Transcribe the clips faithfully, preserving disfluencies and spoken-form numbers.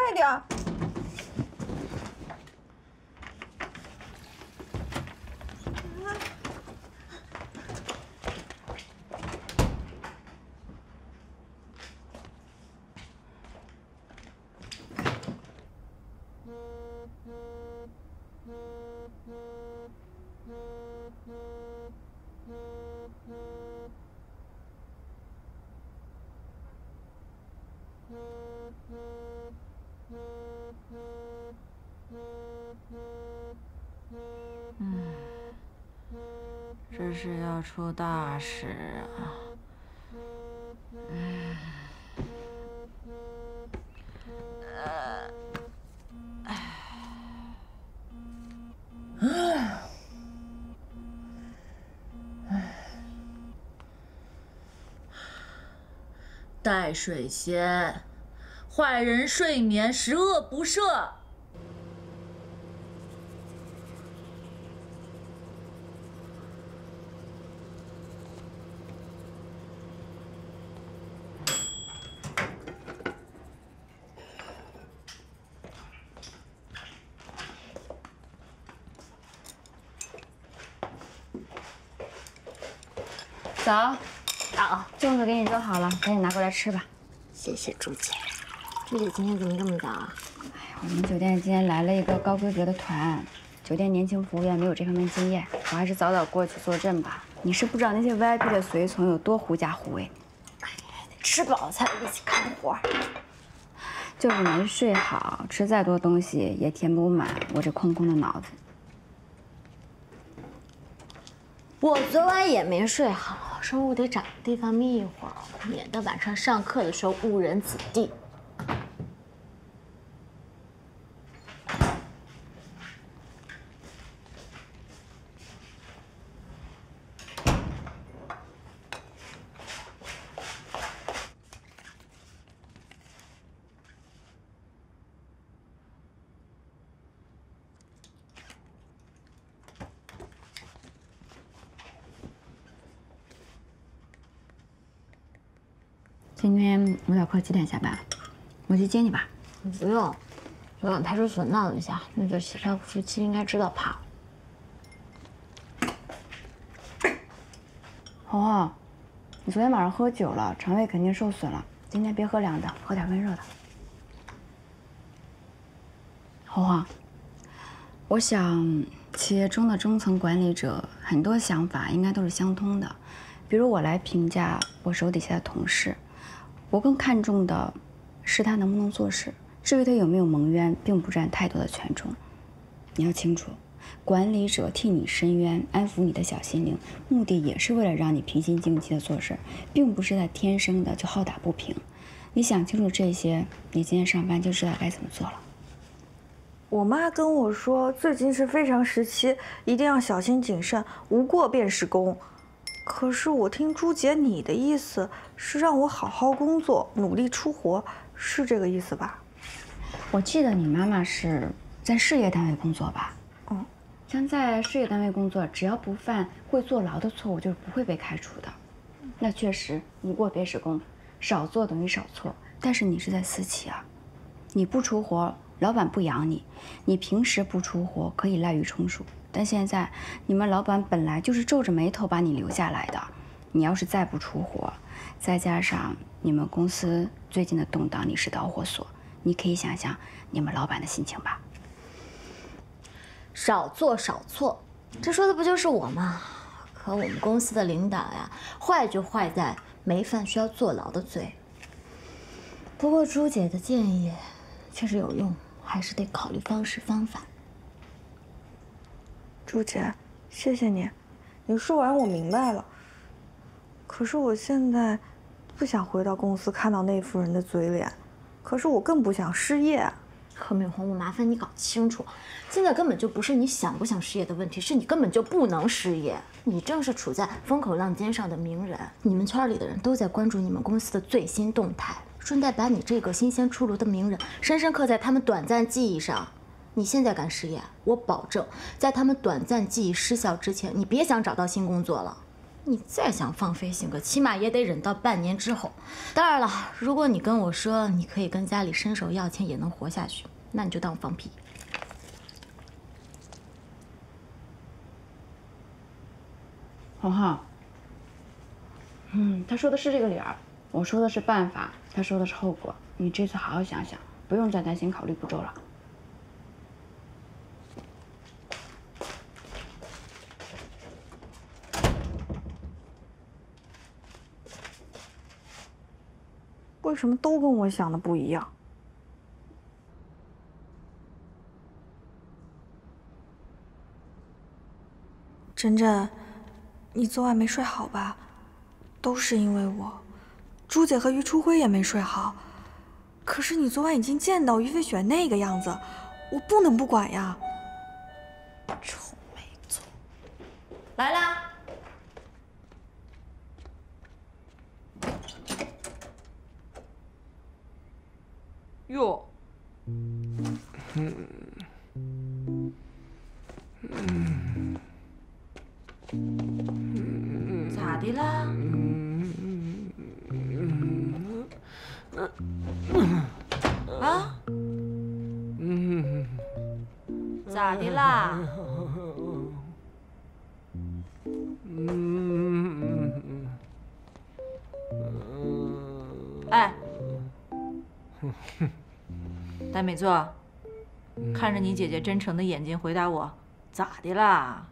快点！ 嗯，这是要出大事啊！嗯，呃，唉，带水仙，坏人睡眠，十恶不赦。 早，早，粽子给你做好了，赶紧拿过来吃吧。 谢谢朱姐。朱姐今天怎么这么早啊？ 哎呀，我们酒店今天来了一个高规格的团，酒店年轻服务员没有这方面经验，我还是早早过去坐镇吧。你是不知道那些 V I P 的随从有多狐假虎威。 哎呀，得吃饱才有力气干活。 就是没睡好，吃再多东西也填不满我这空空的脑子。 我昨晚也没睡好，说我得找个地方眯一会儿，免得晚上上课的时候误人子弟。 今天舞蹈课几点下班？我去接你吧。 不用，昨晚派出所闹了一下，那对协调夫妻应该知道怕。 红红，你昨天晚上喝酒了，肠胃肯定受损了。今天别喝凉的，喝点温热的。红红，我想企业中的中层管理者很多想法应该都是相通的，比如我来评价我手底下的同事。 我更看重的是他能不能做事，至于他有没有蒙冤，并不占太多的权重。你要清楚，管理者替你伸冤，安抚你的小心灵，目的也是为了让你平心静气的做事，并不是他天生的就好打不平。你想清楚这些，你今天上班就知道该怎么做了。 我妈跟我说，最近是非常时期，一定要小心谨慎，无过便是功。 可是我听朱姐你的意思是让我好好工作，努力出活，是这个意思吧？ 我记得你妈妈是在事业单位工作吧？ 嗯， 像在事业单位工作，只要不犯会坐牢的错误，就是不会被开除的。那确实无过便是功，少做等于少错。但是你是在私企啊，你不出活，老板不养你；你平时不出活，可以滥竽充数。 但现在你们老板本来就是皱着眉头把你留下来的，你要是再不出活，再加上你们公司最近的动荡，你是导火索，你可以想想你们老板的心情吧。 少做少错，这说的不就是我吗？可我们公司的领导呀，坏就坏在没犯需要坐牢的罪。不过朱姐的建议确实有用，还是得考虑方式方法。 朱姐，谢谢你，你说完我明白了。可是我现在不想回到公司看到那副人的嘴脸，可是我更不想失业。 何美红，我麻烦你搞清楚，现在根本就不是你想不想失业的问题，是你根本就不能失业。你正是处在风口浪尖上的名人，你们圈里的人都在关注你们公司的最新动态，顺带把你这个新鲜出炉的名人深深刻在他们短暂记忆上。 你现在敢失业，我保证，在他们短暂记忆失效之前，你别想找到新工作了。 你再想放飞性格，起码也得忍到半年之后。当然了，如果你跟我说你可以跟家里伸手要钱也能活下去，那你就当我放屁。 红浩，嗯，他说的是这个理儿，我说的是办法，他说的是后果。你这次好好想想，不用再担心考虑不周了。 为什么都跟我想的不一样？珍珍，你昨晚没睡好吧？都是因为我，朱姐和于初辉也没睡好。可是你昨晚已经见到于飞雪那个样子，我不能不管呀。 臭美作，来啦！ 哟，咋的啦？啊？咋的啦？哎。 戴美作，看着你姐姐真诚的眼睛，回答我，咋的啦？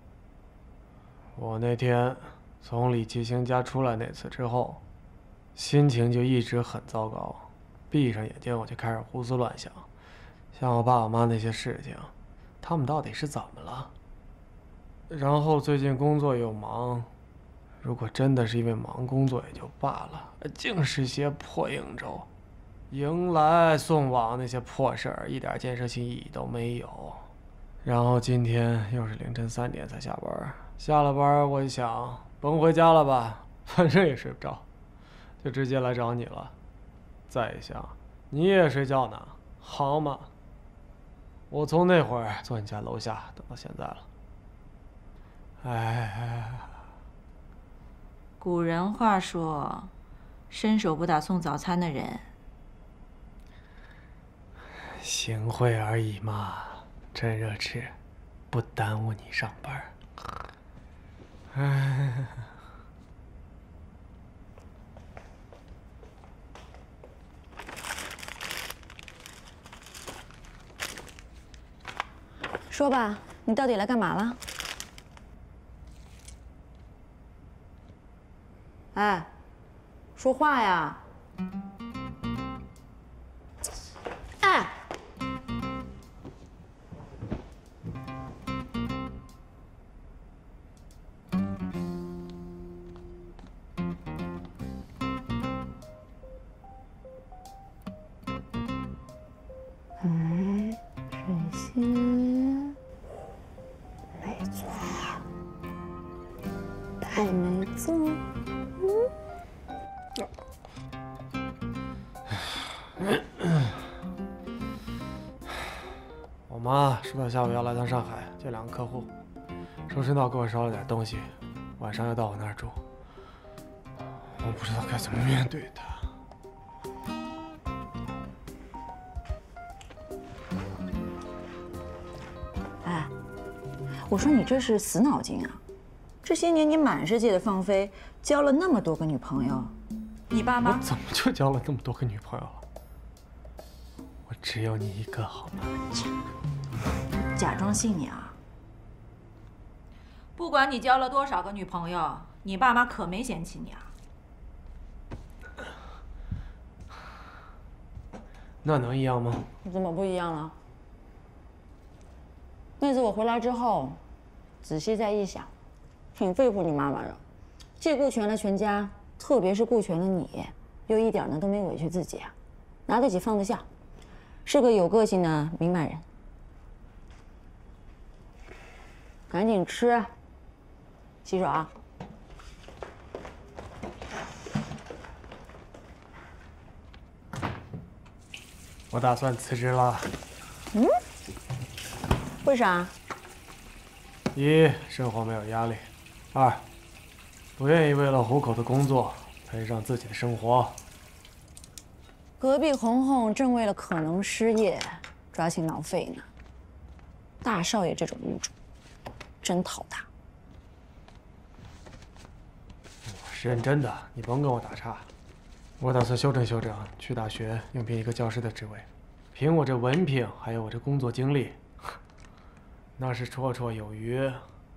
我那天从李奇星家出来那次之后，心情就一直很糟糕。闭上眼睛我就开始胡思乱想，像我爸我妈那些事情，他们到底是怎么了？然后最近工作又忙，如果真的是因为忙工作也就罢了，净是些破应酬。 迎来送往那些破事儿，一点建设性意义都没有。然后今天又是凌晨三点才下班，下了班我一想，甭回家了吧，反正也睡不着，就直接来找你了。再一想，你也睡觉呢，好嘛？我从那会儿坐你家楼下等到现在了。哎， 古人话说，伸手不打送早餐的人。 行贿而已嘛，趁热吃，不耽误你上班。唉， 说吧，你到底来干嘛了？哎，说话呀！ 哎。 嗯，水仙，没错，太没错。 嗯。我妈说她下午要来趟上海见两个客户，说顺道给我捎了点东西，晚上要到我那儿住。我不知道该怎么面对她。 我说你这是死脑筋啊！这些年你满世界的放飞，交了那么多个女朋友， 你爸妈我怎么就交了那么多个女朋友了？我只有你一个，好吗？ 假装信你啊！ 不管你交了多少个女朋友，你爸妈可没嫌弃你啊！ 那能一样吗？ 怎么不一样了？那次我回来之后，仔细再一想，挺佩服你妈妈的，既顾全了全家，特别是顾全了你，又一点呢都没委屈自己，拿得起放得下，是个有个性的明白人。赶紧吃，洗手啊！ 我打算辞职了。 嗯？为啥？ 一，生活没有压力；二， 不愿意为了糊口的工作赔上自己的生活。 隔壁红红正为了可能失业抓心挠肺呢。大少爷这种物种，真讨打。 我是认真的，你甭跟我打岔。我打算修正修正，去大学应聘一个教师的职位。凭我这文凭，还有我这工作经历，那是绰绰有余。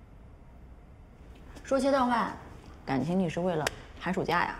说切到外，感情你是为了寒暑假呀？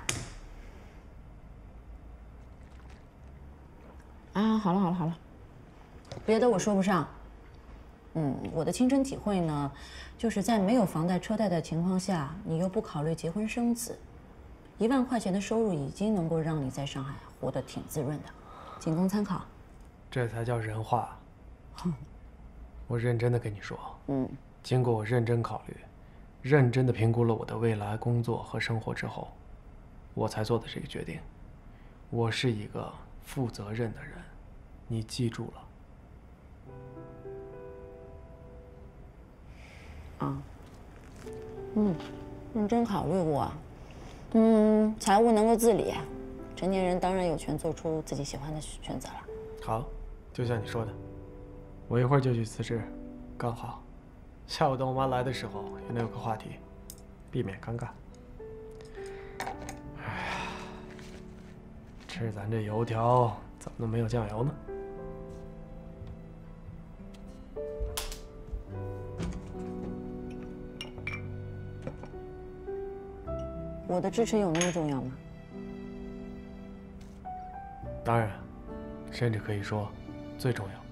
啊，好了好了好了，别的我说不上。嗯，我的亲身体会呢，就是在没有房贷车贷的情况下，你又不考虑结婚生子，一万块钱的收入已经能够让你在上海活得挺滋润的，仅供参考。 这才叫人话。我认真的跟你说， 嗯， 经过我认真考虑，认真的评估了我的未来工作和生活之后，我才做的这个决定。我是一个负责任的人，你记住了。 啊，嗯，认真考虑过。嗯，财务能够自理，成年人当然有权做出自己喜欢的选择了。 好，就像你说的，我一会儿就去辞职，刚好下午等我妈来的时候也能有个话题，避免尴尬。哎呀，吃咱这油条怎么能没有酱油呢？ 我的支持有那么重要吗？ 当然，甚至可以说最重要。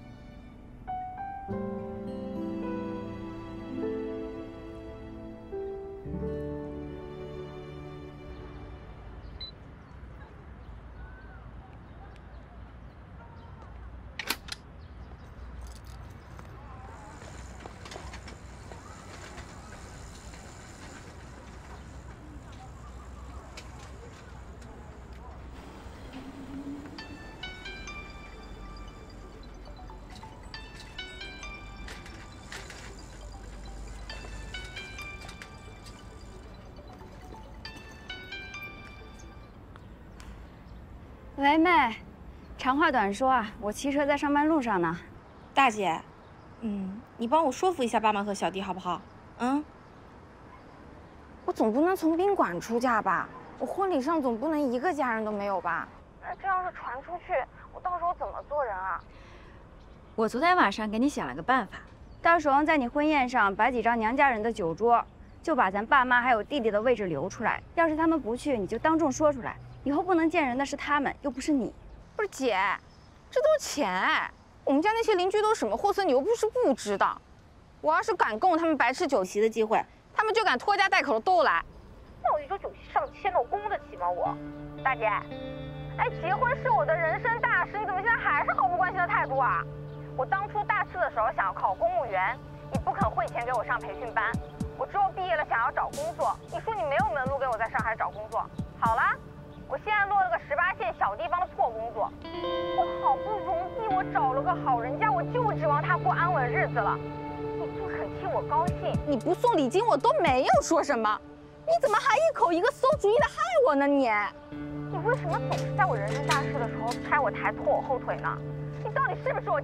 喂，妹，长话短说啊，我骑车在上班路上呢。 大姐，嗯，你帮我说服一下爸妈和小弟好不好？嗯， 我总不能从宾馆出嫁吧？我婚礼上总不能一个家人都没有吧？这要是传出去，我到时候怎么做人啊？ 我昨天晚上给你想了个办法，到时候在你婚宴上摆几张娘家人的酒桌，就把咱爸妈还有弟弟的位置留出来。要是他们不去，你就当众说出来。以后不能见人的是他们，又不是你。 不是姐，这都是钱哎！我们家那些邻居都是什么货色，你又不是不知道。我要是敢供他们白吃酒席的机会，他们就敢拖家带口的都来。那我一桌酒席上千的，我供得起吗？我，大姐，哎，结婚是我的人生大事，你怎么现在还是毫不关心的态度啊？我当初大四的时候想要考公务员，你不肯汇钱给我上培训班。我之后毕业了想要找工作，你说你没有门路给我在上海找工作。好了。我现在落了个十八线小地方的破工作，我好不容易我找了个好人家，我就指望他过安稳日子了。你不肯替我高兴，你不送礼金我都没有说什么，你怎么还一口一个馊主意的害我呢你？你为什么总是在我人生大事的时候拆我台拖我后腿呢？你到底是不是我亲？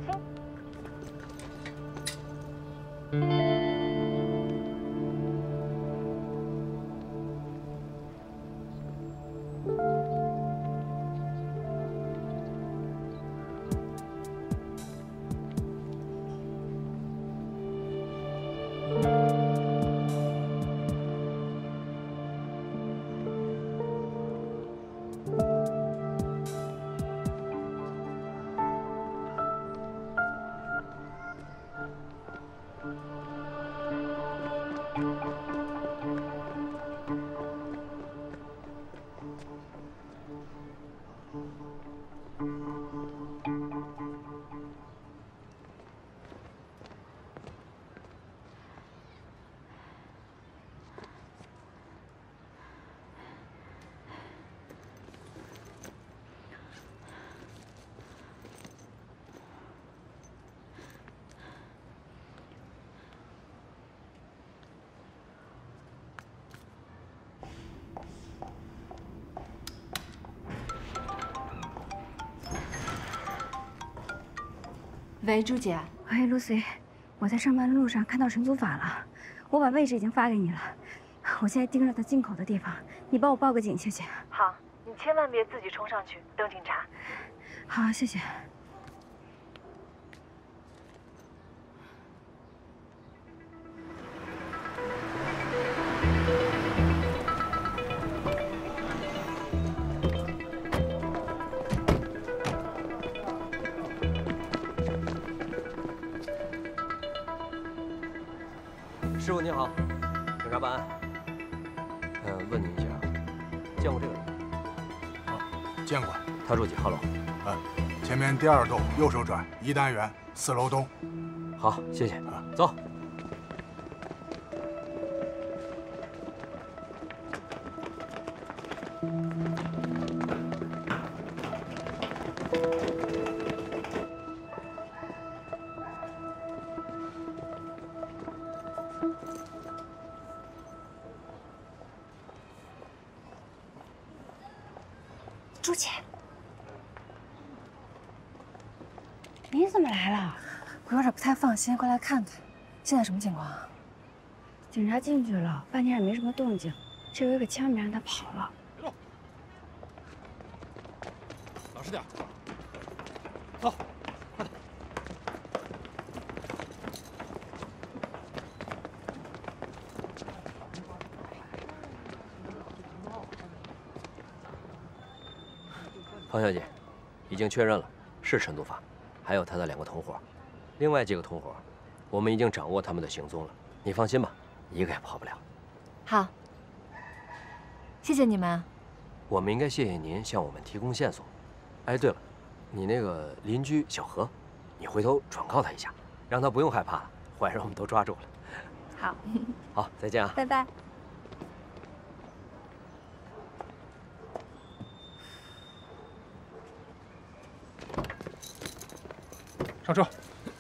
喂，朱姐。 喂，Lucy，我在上班的路上看到陈祖法了，我把位置已经发给你了。我现在盯着他进口的地方，你帮我报个警，谢谢。 好，你千万别自己冲上去，等警察。 好，谢谢。 师傅您好，警察办案。嗯，问您一下，见过这个人？ 啊，见过。 他住几号楼？ 啊，前面第二栋右手转，一单元四楼东。 好，谢谢。啊，走。 朱姐，你怎么来了？ 我有点不太放心，过来看看。现在什么情况？ 警察进去了，半天也没什么动静，这回可千万别让他跑了。 老实点，走，快点。 方小姐，已经确认了，是陈祖法，还有他的两个同伙，另外几个同伙，我们已经掌握他们的行踪了。你放心吧，一个也跑不了。 好，谢谢你们。 我们应该谢谢您向我们提供线索。哎，对了，你那个邻居小何，你回头转告他一下，让他不用害怕了，坏人我们都抓住了。 好， 好，再见啊， 拜拜。 上车。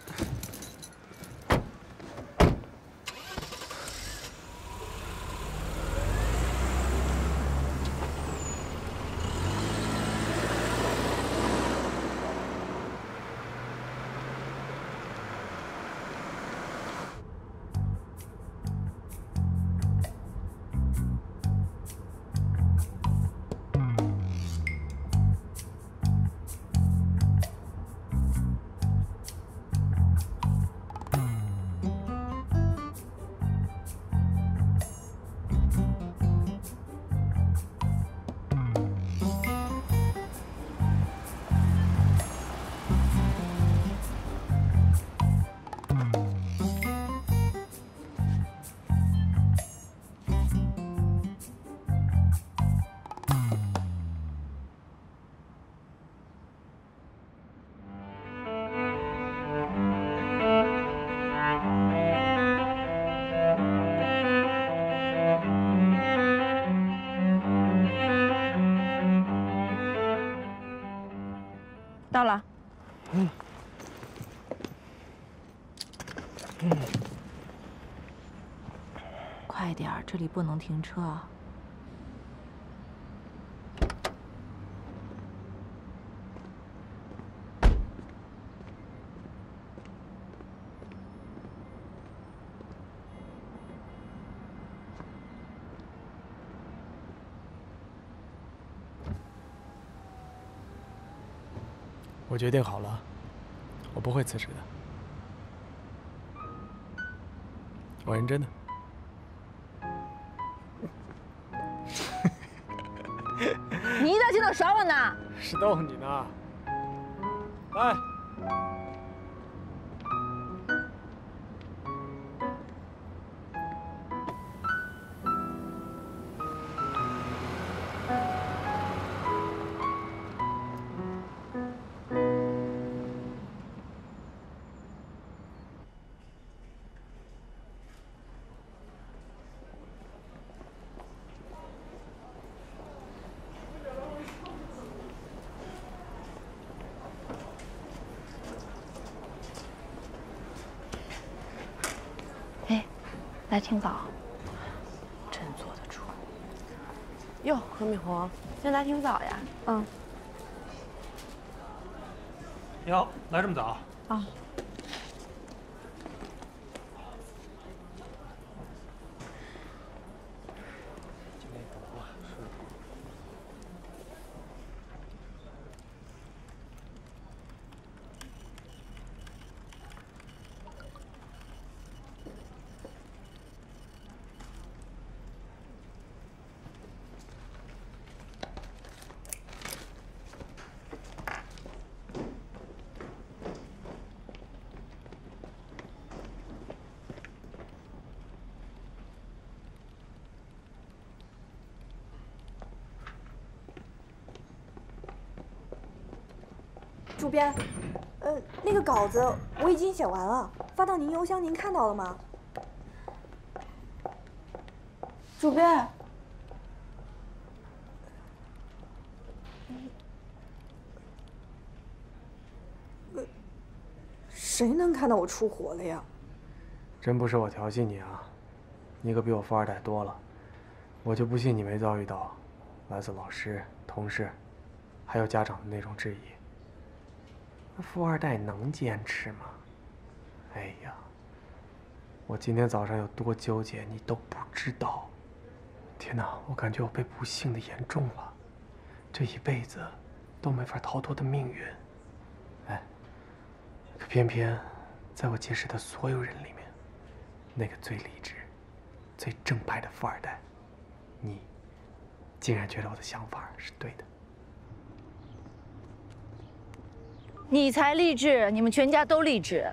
到了。 嗯。嗯。 快点儿，这里不能停车啊！ 我决定好了，我不会辞职的，我认真的。 你一大清早耍我呢？ 是逗你呢。来。 来挺早， 真坐得住。 哟，何美红，今天来挺早呀。嗯。 哟，来这么早？ 啊， 主编，呃，那个稿子我已经写完了，发到您邮箱，您看到了吗？主编，呃，谁能看到我出火了呀？ 真不是我调戏你啊，你可比我富二代多了，我就不信你没遭遇到来自老师、同事，还有家长的那种质疑。富二代能坚持吗？哎呀，我今天早上有多纠结，你都不知道。天哪，我感觉我被不幸的言中了，这一辈子都没法逃脱的命运。哎，可偏偏在我结识的所有人里面，那个最理智、最正派的富二代，你竟然觉得我的想法是对的。 你才励志，你们全家都励志。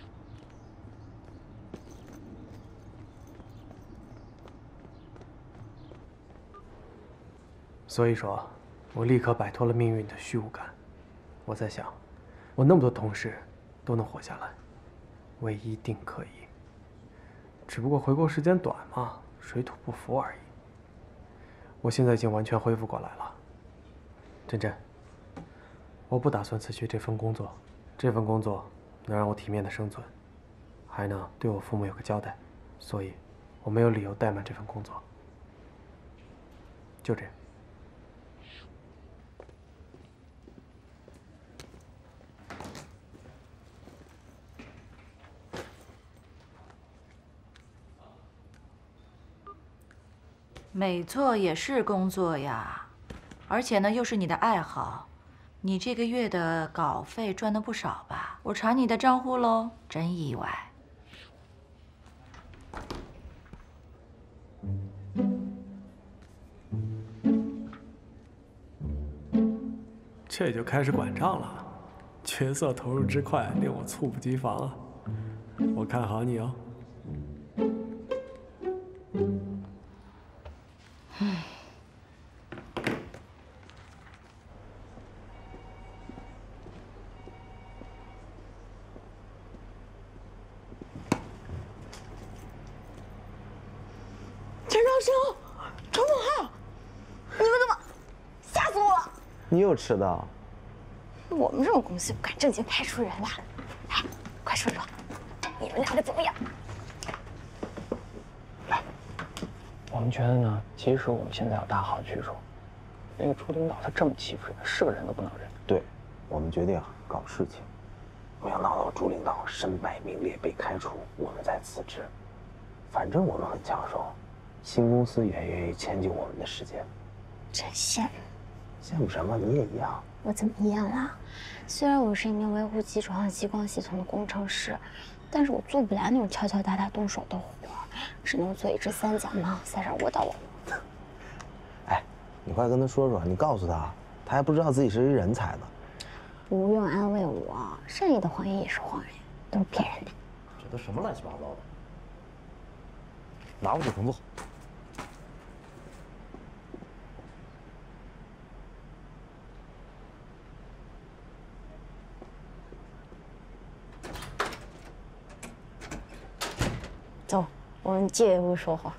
所以说，我立刻摆脱了命运的虚无感。我在想，我那么多同事都能活下来，我也一定可以。只不过回国时间短嘛，水土不服而已。我现在已经完全恢复过来了。真真，我不打算辞去这份工作，这份工作能让我体面的生存，还能对我父母有个交代，所以我没有理由怠慢这份工作。就这样。 美作也是工作呀，而且呢又是你的爱好。你这个月的稿费赚的不少吧？我查你的账户喽，真意外。 这就开始管账了，角色投入之快令我猝不及防啊！我看好你哦。 唉。 陈长生，陈梦浩，你们怎么吓死我了？ 你有迟到？ 我们这种公司不敢正经派出人的。哎，快说说，你们俩的怎么样？ 来，我们觉得呢，其实我们现在有大好的去处。那个朱领导他这么欺负人，是个人都不能忍。 对，我们决定啊搞事情。没想到朱领导身败名裂被开除，我们再辞职。反正我们很抢手。新公司也愿意迁就我们的时间， 真羡慕。 羡慕什么？你也一样。 我怎么一样啦？虽然我是一名维护机床和激光系统的工程师，但是我做不来那种敲敲打打动手的活，只能做一只三脚猫，塞上我的网。 哎，你快跟他说说，你告诉他，他还不知道自己是一人才呢。 不用安慰我，善意的谎言也是谎言，都是骗人的。 这都什么乱七八糟的？拿不住工作。 走，我们借屋说话。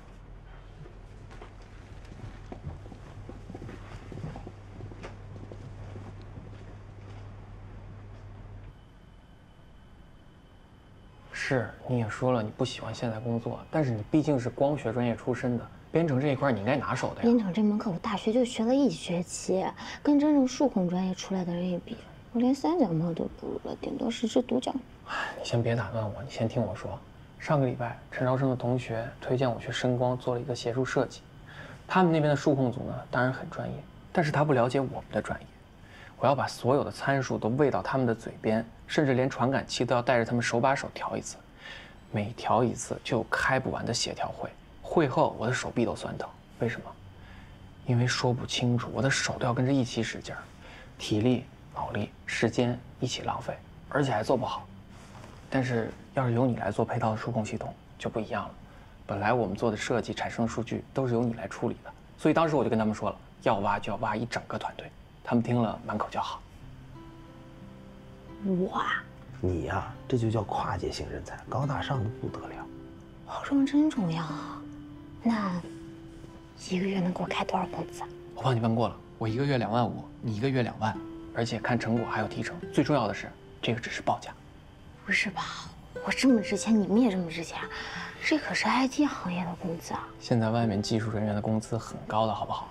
是，你也说了你不喜欢现在工作，但是你毕竟是光学专业出身的，编程这一块你应该拿手的呀。 编程这门课我大学就学了一学期，跟真正数控专业出来的人一比，我连三脚猫都不如了，顶多是只独角。 你先别打断我，你先听我说。上个礼拜，陈招生的同学推荐我去深光做了一个协助设计，他们那边的数控组呢，当然很专业，但是他不了解我们的专业。我要把所有的参数都喂到他们的嘴边，甚至连传感器都要带着他们手把手调一次，每调一次就有开不完的协调会，会后我的手臂都酸疼。为什么？因为说不清楚，我的手都要跟着一起使劲儿，体力、脑力、时间一起浪费，而且还做不好。但是要是由你来做配套的数控系统就不一样了，本来我们做的设计产生的数据都是由你来处理的，所以当时我就跟他们说了，要挖就要挖一整个团队。他们听了满口叫好。 我啊， 你呀、啊，这就叫跨界型人才，高大上的不得了。 好重真重要啊！那一个月能给我开多少工资啊？ 我帮你问过了，我一个月两万五，你一个月两万，而且看成果还有提成。最重要的是，这个只是报价。 不是吧？我这么值钱，你们也这么值钱，这可是 I T 行业的工资啊！ 现在外面技术人员的工资很高的，好不好？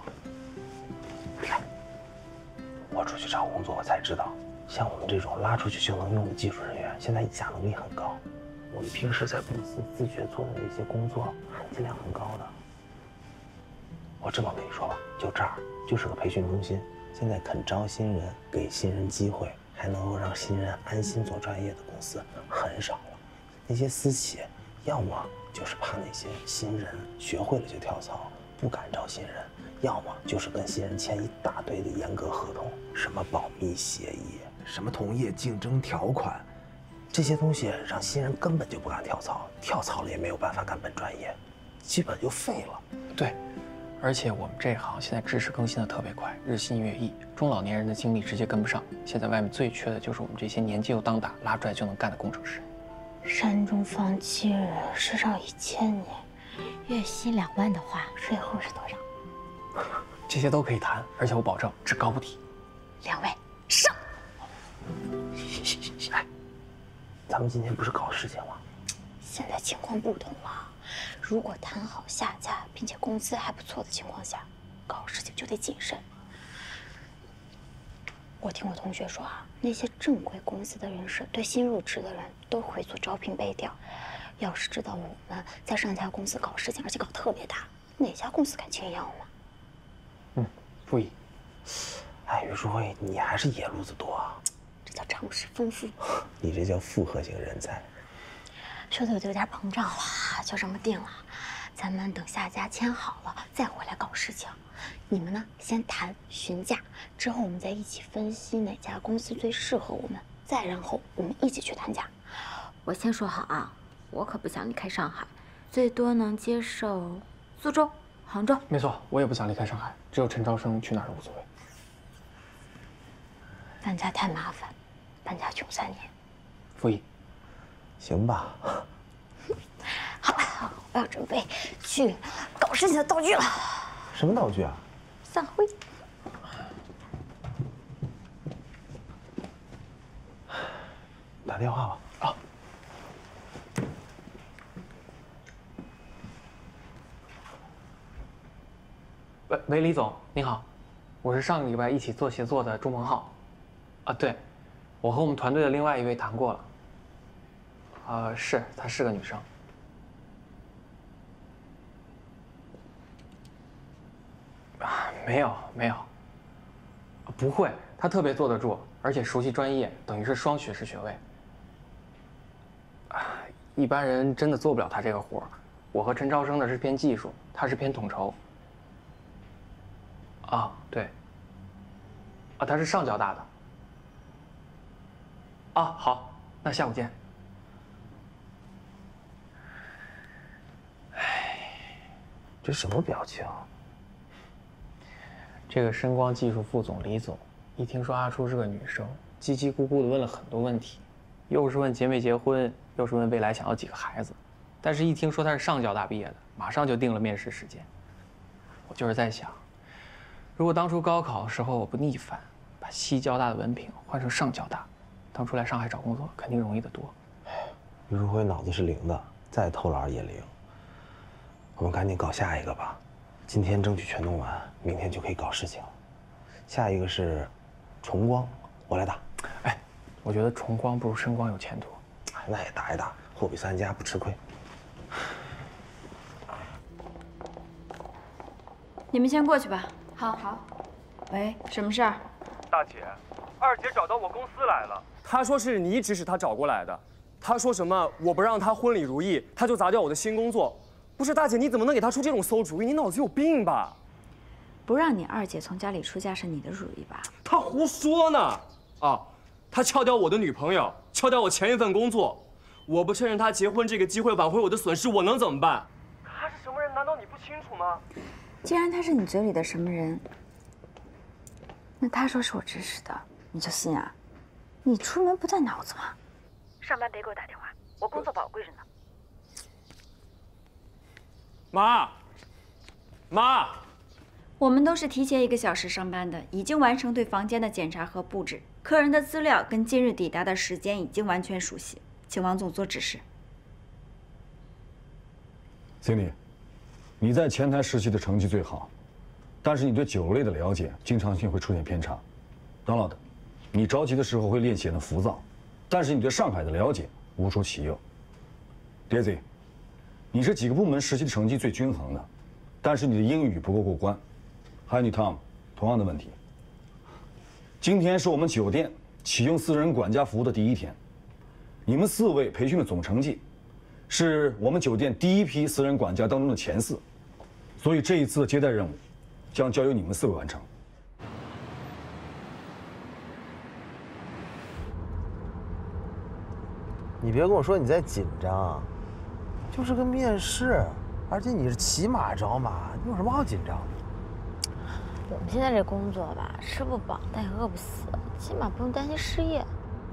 我出去找工作，我才知道，像我们这种拉出去就能用的技术人员，现在议价能力很高。我们平时在公司自觉做的那些工作，含金量很高的。我这么跟你说吧，就这儿就是个培训中心，现在肯招新人，给新人机会，还能够让新人安心做专业的公司很少了。那些私企，要么就是怕那些新人学会了就跳槽，不敢招新人。要么就是跟新人签一大堆的严格合同，什么保密协议，什么同业竞争条款，这些东西让新人根本就不敢跳槽，跳槽了也没有办法干本专业，基本就废了。 对，而且我们这行现在知识更新的特别快，日新月异，中老年人的精力直接跟不上。现在外面最缺的就是我们这些年纪又当打、拉出来就能干的工程师。 山中方七日，世上一千年，月薪两万的话，税后是多少？ 这些都可以谈，而且我保证只高不低。 两位上。 哎，咱们今天不是搞事情吗？ 现在情况不同了，如果谈好下架，并且工资还不错的情况下，搞事情就得谨慎。我听我同学说啊，那些正规公司的人事对新入职的人都会做招聘背调。要是知道我们在上家公司搞事情，而且搞特别大，哪家公司敢轻易要我们？ 嗯，傅姨。 哎，于淑慧，你还是野路子多啊。 这叫常识丰富。 你这叫复合型人才。 说的我就有点膨胀了，就这么定了。咱们等下家签好了再回来搞事情。你们呢，先谈询价，之后我们再一起分析哪家公司最适合我们，再然后我们一起去谈价。我先说好啊，我可不想离开上海，最多能接受苏州、杭州。 没错，我也不想离开上海，只有陈招生去哪儿都无所谓。 搬家太麻烦，搬家穷三年。 傅姨， 行吧。 好了，我要准备去搞事情的道具了。 什么道具啊？ 散灰。 打电话吧。 啊。喂喂，李总，您好，我是上个礼拜一起做协作的钟鹏浩。啊，对，我和我们团队的另外一位谈过了。呃，是，她是个女生。啊，没有没有。不会，她特别坐得住，而且熟悉专业，等于是双学士学位。啊，一般人真的做不了她这个活儿。我和陈招生的是偏技术，她是偏统筹。啊，对。啊，她是上交大的。啊，好，那下午见。 哎，这什么表情？ 这个深光技术副总李总，一听说阿初是个女生，叽叽咕咕的问了很多问题，又是问结没结婚，又是问未来想要几个孩子。但是，一听说她是上交大毕业的，马上就定了面试时间。我就是在想，如果当初高考的时候我不逆反，把西交大的文凭换成上交大，当初来上海找工作肯定容易得多。 于淑慧脑子是灵的，再偷懒也灵。我们赶紧搞下一个吧，今天争取全弄完，明天就可以搞事情了。下一个是重光，我来打。 哎，我觉得重光不如深光有前途。 那也打一打，货比三家不吃亏。 你们先过去吧。 好，好。 喂，什么事儿？ 大姐，二姐找到我公司来了。她说是你指使她找过来的。她说什么我不让她婚礼如意，她就砸掉我的新工作。不是大姐，你怎么能给她出这种馊主意？你脑子有病吧？ 不让你二姐从家里出嫁是你的主意吧？ 她胡说呢！啊，她撬掉我的女朋友，撬掉我前一份工作。我不趁着她结婚这个机会挽回我的损失，我能怎么办？她是什么人？难道你不清楚吗？ 既然他是你嘴里的什么人，那他说是我指使的，你就信啊？ 你出门不带脑子吗？ 上班得给我打电话，我工作宝贵着呢。 妈，妈， 我们都是提前一个小时上班的，已经完成对房间的检查和布置，客人的资料跟今日抵达的时间已经完全熟悉，请王总做指示。 经理，你在前台实习的成绩最好，但是你对酒类的了解经常性会出现偏差。当老的，你着急的时候会脸显得浮躁，但是你对上海的了解无出其右。Daisy， 你是几个部门实习的成绩最均衡的，但是你的英语不够过关。还有你 Tom， 同样的问题。今天是我们酒店启用私人管家服务的第一天，你们四位培训的总成绩是我们酒店第一批私人管家当中的前四，所以这一次的接待任务将交由你们四位完成。 你别跟我说你在紧张，就是个面试，而且你是骑马找马，你有什么好紧张的？ 我们现在这工作吧，吃不饱但也饿不死，起码不用担心失业。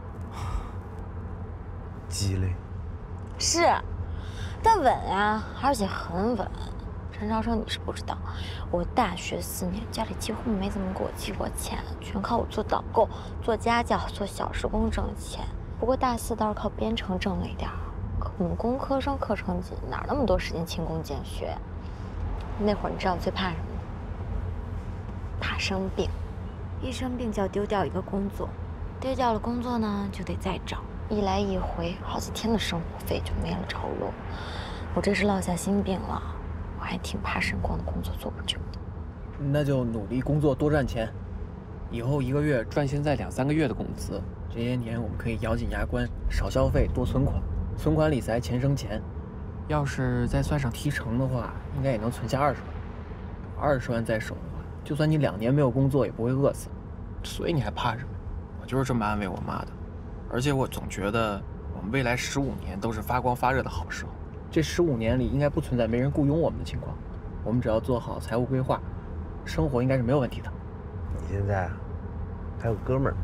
鸡肋。 是，但稳啊，而且很稳。陈超生，你是不知道，我大学四年家里几乎没怎么给我寄过钱，全靠我做导购、做家教、做小时工挣钱。不过大四倒是靠编程挣了一点儿。可我们工科生课程紧，哪那么多时间勤工俭学？那会儿你知道我最怕什么吗？怕生病。一生病就要丢掉一个工作，丢掉了工作呢就得再找。一来一回，好几天的生活费就没了着落。我这是落下心病了，我还挺怕沈光的工作做不久的。 那就努力工作，多赚钱，以后一个月赚现在两三个月的工资。这些年我们可以咬紧牙关，少消费，多存款，存款理财，钱生钱。要是再算上提成的话，应该也能存下二十万。二十万在手的话，就算你两年没有工作，也不会饿死。所以你还怕什么？我就是这么安慰我妈的。而且我总觉得我们未来十五年都是发光发热的好时候，这十五年里应该不存在没人雇佣我们的情况。我们只要做好财务规划，生活应该是没有问题的。 你现在还有哥们儿？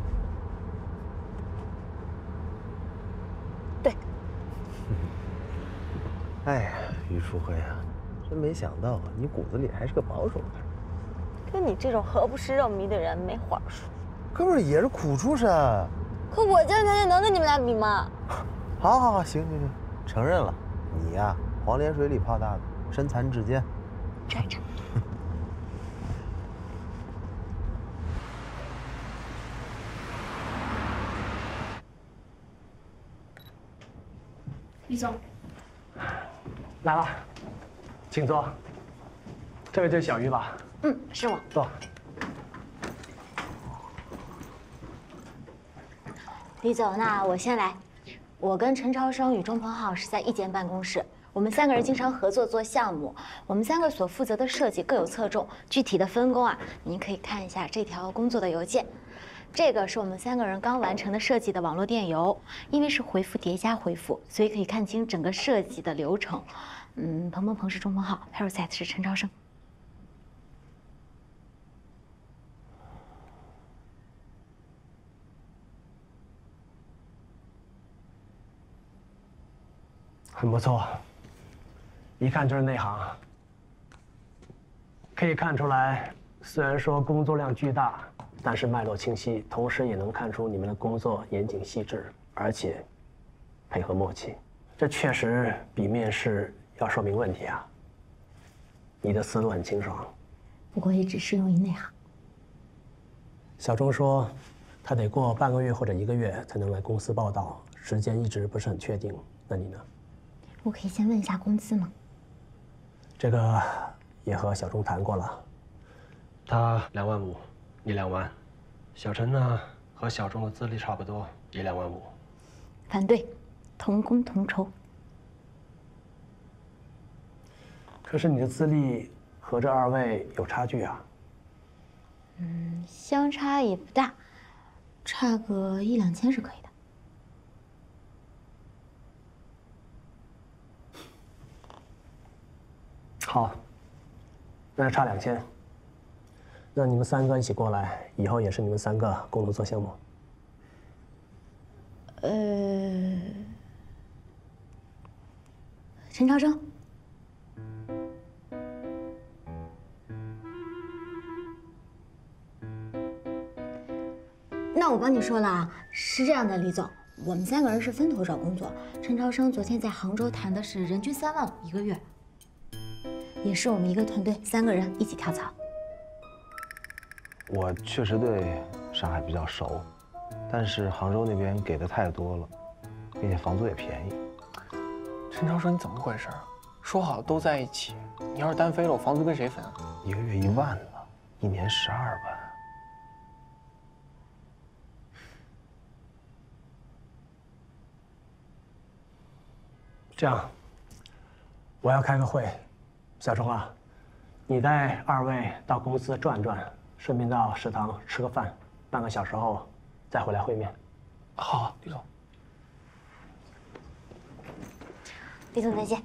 对。 哎呀，于淑慧啊，真没想到你骨子里还是个保守派。 跟你这种何不食肉糜的人没话说。 哥们儿也是苦出身。 可我家条件能跟你们俩比吗？ 好，好，好，行行行，承认了，你呀，黄连水里泡大的，身残志坚。 站着。 李总， 来了，请坐。这位就是小鱼吧？ 嗯，是我。 坐。 李总，那我先来。我跟陈超生与钟鹏浩是在一间办公室，我们三个人经常合作做项目。我们三个所负责的设计各有侧重，具体的分工啊，您可以看一下这条工作的邮件。这个是我们三个人刚完成的设计的网络电邮，因为是回复叠加回复，所以可以看清整个设计的流程。嗯，鹏鹏鹏是钟鹏浩 ，Parasite 是陈超生。 很不错，一看就是内行。可以看出来，虽然说工作量巨大，但是脉络清晰，同时也能看出你们的工作严谨细致，而且配合默契。这确实比面试要说明问题啊。你的思路很清爽， 不过也只适用于内行。 小钟说，他得过半个月或者一个月才能来公司报道，时间一直不是很确定。那你呢？ 我可以先问一下工资吗？ 这个也和小钟谈过了，他两万五，你两万。小陈呢，和小钟的资历差不多，也两万五。 反对，同工同酬。 可是你的资历和这二位有差距啊。 嗯，相差也不大，差个一两千是可以的。 好，那差两千。那你们三个一起过来，以后也是你们三个共同做项目。 呃，陈超生。那我帮你说了啊，是这样的，李总，我们三个人是分头找工作。陈超生昨天在杭州谈的是人均三万五一个月，也是我们一个团队三个人一起跳槽。 我确实对上海比较熟，但是杭州那边给的太多了，并且房租也便宜。 陈超生，你怎么回事？说好了都在一起，你要是单飞了，我房租跟谁分啊？ 一个月一万呢，一年十二万。 这样，我要开个会。小周啊，你带二位到公司转转，顺便到食堂吃个饭，半个小时后再回来会面。 好，李总。 李总再见。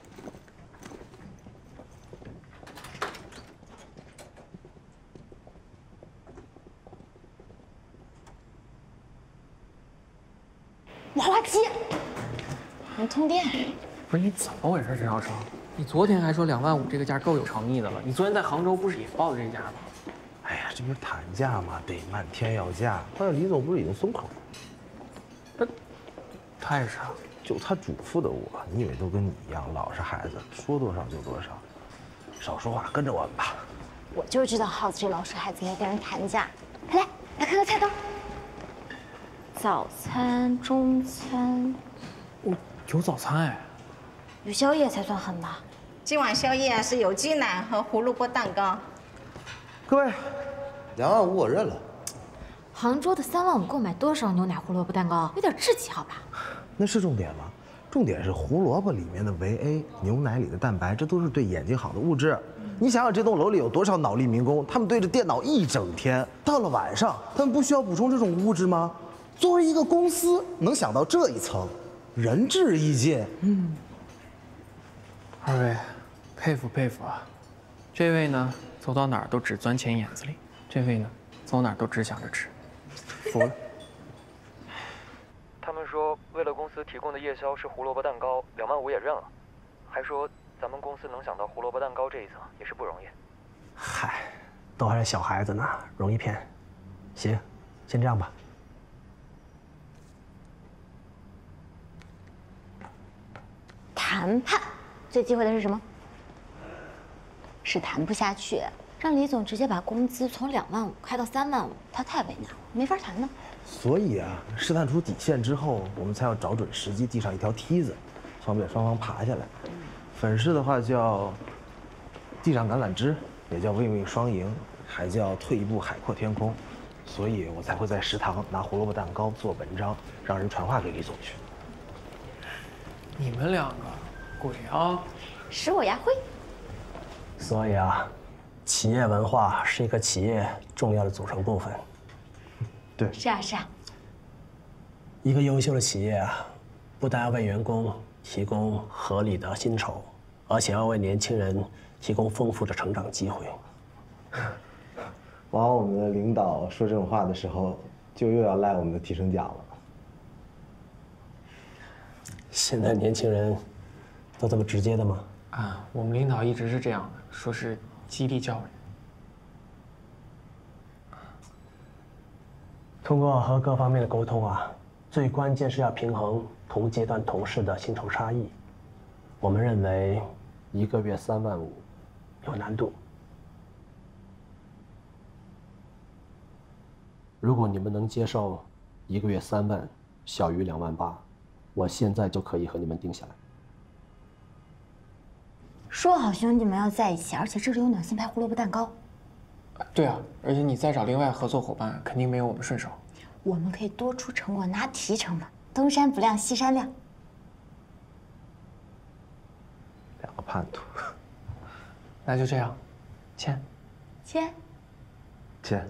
娃娃机。 能通电？ 不是你怎么回事，陈超生？你昨天还说两万五这个价够有诚意的了，你昨天在杭州不是也报的这个价吗？ 哎呀，这不是谈价吗？得漫天要价。关键李总不是已经松口了？ 不是，他也是啊。 就他嘱咐的我，你以为都跟你一样老实孩子，说多少就多少，少说话，跟着我们吧。 我就知道耗子这老实孩子没跟人谈价。快来，来看看菜单。早餐、中餐。 哦。 有早餐哎， 有宵夜才算狠吧？ 今晚宵夜是有鸡奶和胡萝卜蛋糕。 各位，两万五我认了。 杭州的三万五购买多少牛奶胡萝卜蛋糕？有点志气好吧？ 那是重点吗？重点是胡萝卜里面的维 A， 牛奶里的蛋白，这都是对眼睛好的物质。嗯、你想想，这栋楼里有多少脑力民工，他们对着电脑一整天，到了晚上，他们不需要补充这种物质吗？作为一个公司，能想到这一层。 仁至义尽。嗯， 二位，佩服佩服啊！这位呢，走到哪儿都只钻钱眼子里；这位呢，走哪儿都只想着吃。服了。 他们说，为了公司提供的夜宵是胡萝卜蛋糕，两万五也认了，还说咱们公司能想到胡萝卜蛋糕这一层也是不容易。 嗨，都还是小孩子呢，容易骗。行，先这样吧。 谈判最忌讳的是什么？是谈不下去，让李总直接把工资从两万五开到三万五，他太为难了，没法谈呢。 所以啊，试探出底线之后，我们才要找准时机，递上一条梯子，方便双方爬下来。粉饰的话叫递上橄榄枝，也叫未命双赢，还叫退一步海阔天空。所以我才会在食堂拿胡萝卜蛋糕做文章，让人传话给李总去。 你们两个鬼啊！ 使我牙灰。 所以啊，企业文化是一个企业重要的组成部分。 对， 是啊是啊。 一个优秀的企业啊，不但要为员工提供合理的薪酬，而且要为年轻人提供丰富的成长机会。 往我们的领导说这种话的时候，就又要赖我们的提成奖了。 现在年轻人都这么直接的吗？ 啊，我们领导一直是这样的，说是激励教育。 通过和各方面的沟通啊，最关键是要平衡同阶段同事的薪酬差异。我们认为一个月三万五有难度。 如果你们能接受一个月三万，小于两万八。 我现在就可以和你们定下来。 说好兄弟们要在一起，而且这里有暖心牌胡萝卜蛋糕。 对啊，而且你再找另外合作伙伴，肯定没有我们顺手。 我们可以多出成果拿提成嘛，东山不亮西山亮。 两个叛徒。 那就这样，签。 签。 签。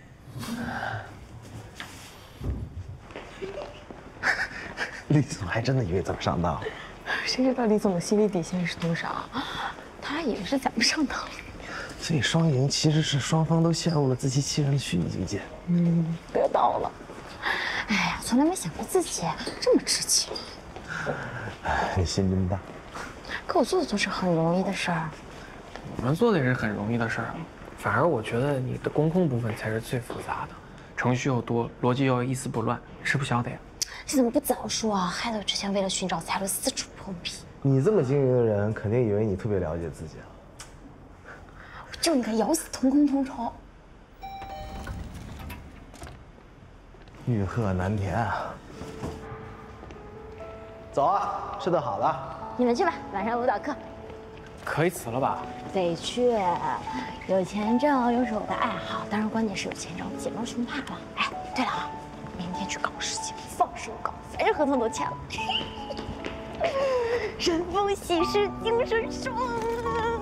李总还真的以为咱们上当了， 谁知道李总的心理底线是多少？他以为是咱们上当了。 所以双赢其实是双方都陷入了自欺欺人的虚拟境界。 嗯，得到了。哎呀， 从来没想过自己这么值钱。 哎，你心真大。 可我做的都是很容易的事儿。 我们做的也是很容易的事儿，反而我觉得你的工控部分才是最复杂的，程序又多，逻辑又一丝不乱，是不晓得呀？ 你怎么不早说啊？害得我之前为了寻找财路四处碰壁。 你这么精明的人，肯定以为你特别了解自己啊。 我就应该咬死同工同酬。 欲壑难填啊！走啊，吃得好了。 你们去吧，晚上舞蹈课。 可以辞了吧？ 得去，有钱挣又是我的爱好，当然关键是有钱挣，姐妹穷怕了。哎，对了啊，明天去搞事情，放手搞，反正合同都签了。人逢喜事精神爽。